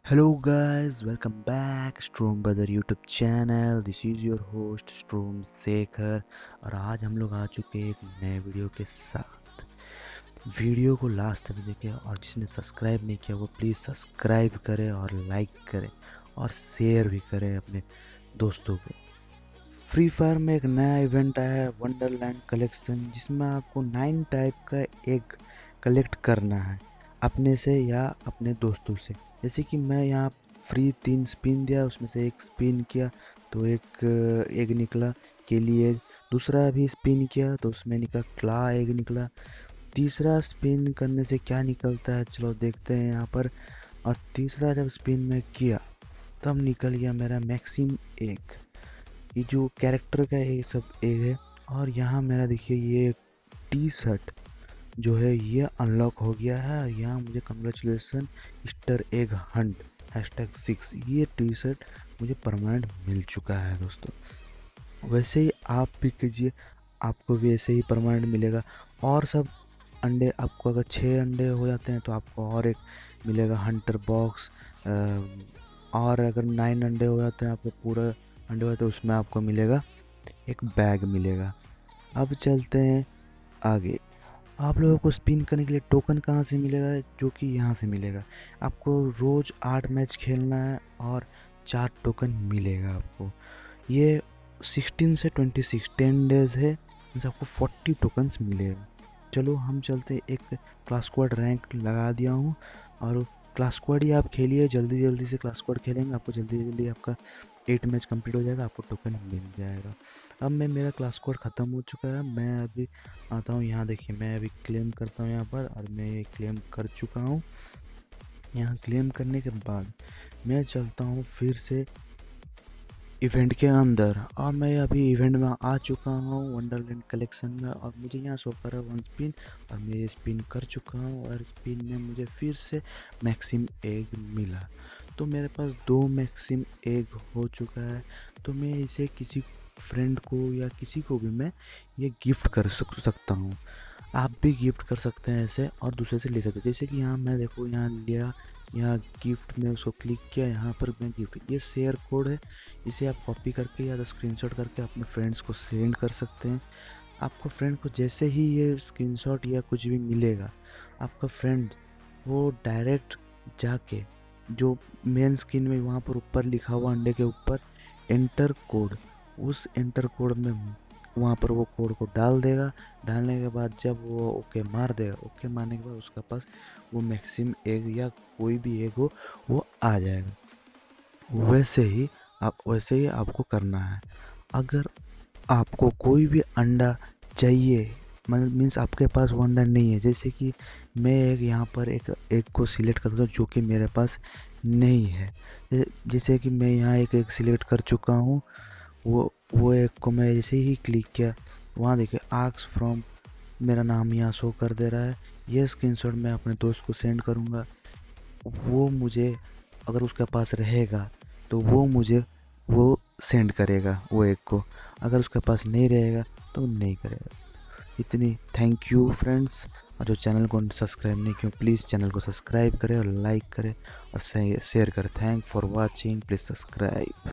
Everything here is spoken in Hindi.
Hello guys, welcome back Storm Brother YouTube channel. This is your host Storm Shekhar और आज हम लोग आ चुके हैं एक नए वीडियो के साथ। वीडियो को लास्ट तक देखें और जिसने सब्सक्राइब नहीं किया वो प्लीज़ सब्सक्राइब करे और लाइक करे और शेयर भी करे अपने दोस्तों को। फ्री फायर में एक नया इवेंट आया है वंडरलैंड कलेक्शन, जिसमें आपको 9 टाइप का एग कलेक्ट करना है अपने से या अपने दोस्तों से। जैसे कि मैं यहाँ फ्री 3 स्पिन दिया, उसमें से एक स्पिन किया तो एक एग निकला केली एग, दूसरा भी स्पिन किया तो उसमें निकला क्ला एग निकला, तीसरा स्पिन करने से क्या निकलता है चलो देखते हैं यहाँ पर। और तीसरा जब स्पिन में किया तब निकल गया मेरा मैक्सिम एग, ये जो कैरेक्टर का ये सब एग है। और यहाँ मेरा देखिए ये टी शर्ट जो है ये अनलॉक हो गया है। यहाँ मुझे कंग्रेचुलेसन ईस्टर एग हंट #6 ये टी शर्ट मुझे परमानेंट मिल चुका है दोस्तों। वैसे ही आप भी कीजिए, आपको भी ऐसे ही परमानेंट मिलेगा। और सब अंडे आपको अगर 6 अंडे हो जाते हैं तो आपको और एक मिलेगा हंटर बॉक्स। और अगर 9 अंडे हो जाते हैं आपको पूरा अंडे हो तो उसमें आपको मिलेगा एक बैग मिलेगा। अब चलते हैं आगे। आप लोगों को स्पिन करने के लिए टोकन कहाँ से मिलेगा, जो कि यहाँ से मिलेगा। आपको रोज़ 8 मैच खेलना है और 4 टोकन मिलेगा आपको। ये 16 से 26 10 डेज है, जैसे आपको 40 टोकन्स मिलेगा। चलो हम चलते, एक क्लास स्क्वाड रैंक लगा दिया हूँ और क्लास स्क्वाड ही आप खेलिए, जल्दी जल्दी से क्लास स्क्वाड खेलेंगे आपको जल्दी जल्दी आपका 8 मैच कंप्लीट हो जाएगा, आपको टोकन मिल जाएगा। अब मेरा क्लास स्क्वाड ख़त्म हो चुका है, मैं अभी आता हूँ यहाँ देखिए, मैं अभी क्लेम करता हूँ यहाँ पर और मैं ये क्लेम कर चुका हूँ। यहाँ क्लेम करने के बाद मैं चलता हूँ फिर से इवेंट के अंदर और मैं अभी इवेंट में आ चुका हूँ वंडरलैंड कलेक्शन में। और मुझे यहाँ शो कर रहा है 1 स्पिन और मैं ये स्पिन कर चुका हूँ और स्पिन में मुझे फिर से मैक्सिम एग मिला। तो मेरे पास 2 मैक्सिम एग हो चुका है। तो मैं इसे किसी फ्रेंड को या किसी को भी मैं ये गिफ्ट कर सकता हूँ। आप भी गिफ्ट कर सकते हैं ऐसे और दूसरे से ले सकते हैं। जैसे कि यहाँ मैं देखो यहाँ लिया, यहाँ गिफ्ट में उसको क्लिक किया, यहाँ पर मैं गिफ्ट, ये शेयर कोड है, इसे आप कॉपी करके या तो स्क्रीनशॉट करके अपने फ्रेंड्स को सेंड कर सकते हैं। आपको फ्रेंड को जैसे ही ये स्क्रीनशॉट या कुछ भी मिलेगा, आपका फ्रेंड वो डायरेक्ट जाके जो मेन स्क्रीन में वहाँ पर ऊपर लिखा हुआ अंडे के ऊपर एंटर कोड, उस एंटर कोड में वहाँ पर वो कोड को डाल देगा। डालने के बाद जब वो ओके मार देगा, ओके मारने के बाद उसके पास वो मैक्सिम एग या कोई भी एग हो वो आ जाएगा। वैसे ही आपको करना है। अगर आपको कोई भी अंडा चाहिए, मतलब मीन्स आपके पास वो अंडा नहीं है, जैसे कि मैं एक यहाँ पर एक को सिलेक्ट करता हूँ जो कि मेरे पास नहीं है। जैसे कि मैं यहाँ एक सिलेक्ट कर चुका हूँ, वो एक को मैं जैसे ही क्लिक किया वहाँ देखिए आस्क फ्रॉम, मेरा नाम यहाँ शो कर दे रहा है। ये स्क्रीनशॉट मैं अपने दोस्त को सेंड करूँगा, वो मुझे अगर उसके पास रहेगा तो वो मुझे वो सेंड करेगा वो एक को, अगर उसके पास नहीं रहेगा तो नहीं करेगा। इतनी थैंक यू फ्रेंड्स। और जो चैनल को सब्सक्राइब नहीं किया प्लीज़ चैनल को सब्सक्राइब करें और लाइक करें और शेयर करें। Thank for watching, please subscribe.